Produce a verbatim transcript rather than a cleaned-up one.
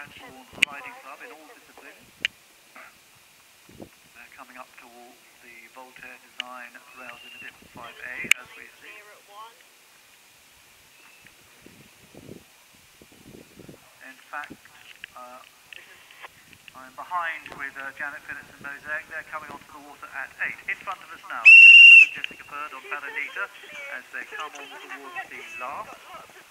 Cranbourne Riding Club in all disciplines. They're coming up towards the Voltaire design rails in the dip five A, as we see. In fact, uh, I'm behind with uh, Janet Phillips and Mosaic. They're coming onto the water at eight. In front of us now, we get a bit of Jessica Bird on Palanita as they come on towards the last.